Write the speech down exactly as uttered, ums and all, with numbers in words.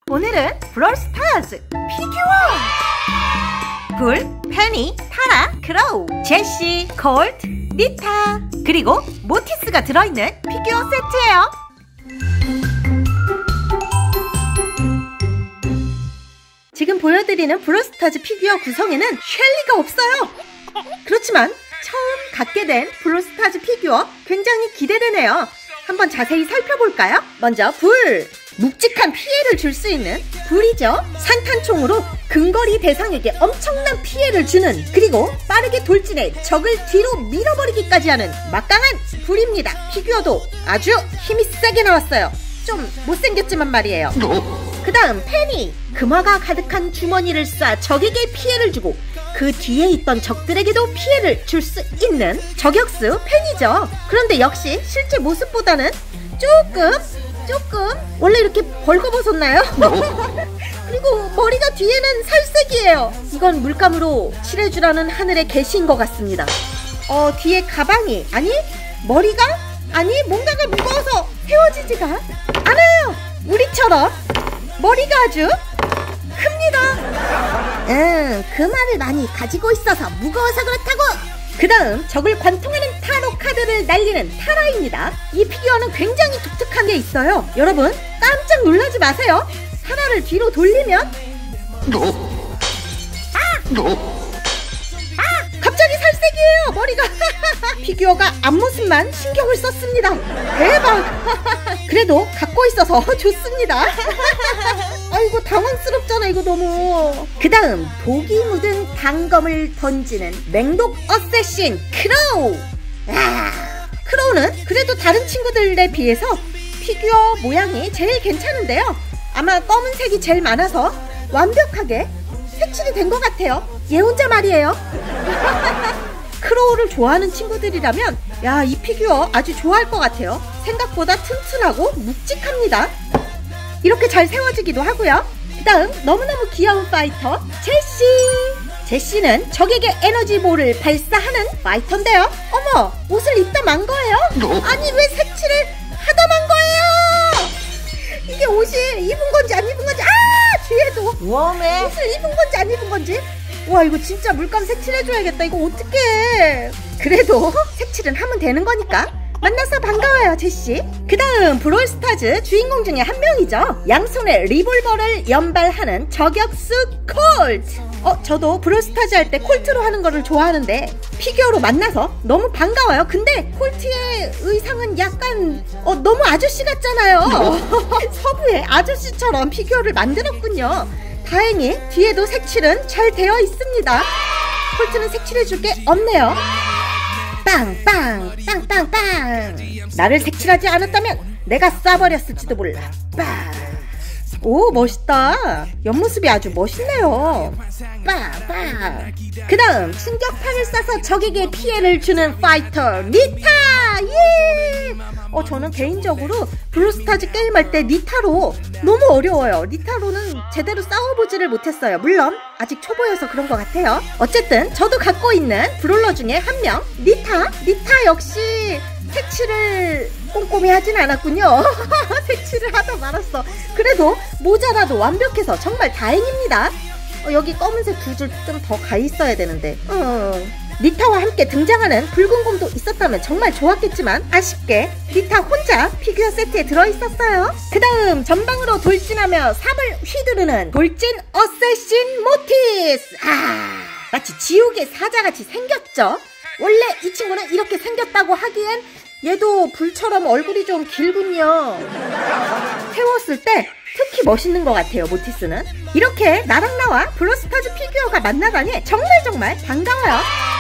오늘은 브롤스타즈 피규어! 불, 페니, 타라, 크로우, 제시, 콜트, 니타, 그리고 모티스가 들어있는 피규어 세트예요. 지금 보여드리는 브롤스타즈 피규어 구성에는 셸리가 없어요. 그렇지만 처음 갖게 된 브롤스타즈 피규어 굉장히 기대되네요. 한번 자세히 살펴볼까요? 먼저 불! 묵직한 피해를 줄 수 있는 불이죠. 산탄총으로 근거리 대상에게 엄청난 피해를 주는, 그리고 빠르게 돌진해 적을 뒤로 밀어버리기까지 하는 막강한 불입니다. 피규어도 아주 힘이 세게 나왔어요. 좀 못생겼지만 말이에요. 그 다음 페니! 금화가 가득한 주머니를 쏴 적에게 피해를 주고 그 뒤에 있던 적들에게도 피해를 줄 수 있는 저격수 페니죠. 그런데 역시 실제 모습보다는 조금 조금 원래 이렇게 벌거벗었나요? 그리고 머리가 뒤에는 살색이에요. 이건 물감으로 칠해주라는 하늘의 계시인 것 같습니다. 어 뒤에 가방이, 아니 머리가, 아니 뭔가가 무거워서 세워지지가 않아요. 우리처럼 머리가 아주 큽니다. 응, 금화를 많이 가지고 있어서 무거워서 그렇다고. 그 다음 적을 관통하는 타로 카드를 날리는 타라입니다. 이 피규어는 굉장히 독특한 게 있어요. 여러분 깜짝 놀라지 마세요. 타라를 뒤로 돌리면 아! 아! 갑자기 살색이에요 머리가. 피규어가 앞모습만 신경을 썼습니다. 대박. 그래도 갖고 있어서 좋습니다. 아이고 당황스럽잖아 이거 너무. 그 다음 독이 묻은 단검을 던지는 맹독 어쌔신 크로우. 아, 크로우는 그래도 다른 친구들에 비해서 피규어 모양이 제일 괜찮은데요. 아마 검은색이 제일 많아서 완벽하게 색칠이 된 것 같아요. 얘 혼자 말이에요. 크로우를 좋아하는 친구들이라면 야, 이 피규어 아주 좋아할 것 같아요. 생각보다 튼튼하고 묵직합니다. 이렇게 잘 세워지기도 하고요. 그 다음 너무너무 귀여운 파이터 제시. 제시는 적에게 에너지볼을 발사하는 파이터인데요. 어머, 옷을 입다 만 거예요? 아니 왜 색칠을 하다 만 거예요? 이게 옷이 입은 건지 안 입은 건지. 아, 뒤에도 웜에 옷을 입은 건지 안 입은 건지. 와, 이거 진짜 물감 색칠해줘야겠다. 이거 어떡해. 그래도 색칠은 하면 되는 거니까. 만나서 반가워요 제시. 그 다음 브롤스타즈 주인공 중에 한 명이죠. 양손에 리볼버를 연발하는 저격수 콜트. 어 저도 브롤스타즈 할 때 콜트로 하는 거를 좋아하는데 피규어로 만나서 너무 반가워요. 근데 콜트의 의상은 약간 어 너무 아저씨 같잖아요. 서부의 아저씨처럼 피규어를 만들었군요. 다행히 뒤에도 색칠은 잘 되어 있습니다. 콜트는 색칠해줄 게 없네요. 빵빵 빵빵빵. 나를 색칠하지 않았다면 내가 쏴버렸을지도 몰라. 빵. 오, 멋있다. 옆모습이 아주 멋있네요. 빵빵. 그 다음 충격탄을 쏴서 적에게 피해를 주는 파이터 니타. 예. 어 저는 개인적으로 브롤스타즈 게임할 때 니타로 너무 어려워요. 니타로는 제대로 싸워보지를 못했어요. 물론 아직 초보여서 그런 것 같아요. 어쨌든 저도 갖고 있는 브롤러 중에 한 명 니타. 니타 역시 색칠을 꼼꼼히 하진 않았군요. 색칠을 하다 말았어. 그래도 모자라도 완벽해서 정말 다행입니다. 어, 여기 검은색 두 줄 좀 더 가 있어야 되는데. 어. 니타와 함께 등장하는 붉은 곰도 있었다면 정말 좋았겠지만 아쉽게 니타 혼자 피규어 세트에 들어있었어요. 그 다음 전방으로 돌진하며 삽을 휘두르는 돌진 어쌔신 모티스. 아, 마치 지옥의 사자같이 생겼죠. 원래 이 친구는 이렇게 생겼다고 하기엔 얘도 불처럼 얼굴이 좀 길군요. 세웠을 때 특히 멋있는 것 같아요. 모티스는 이렇게 나랑 나와 브롤스타즈 피규어가 만나다니 정말 정말 반가워요.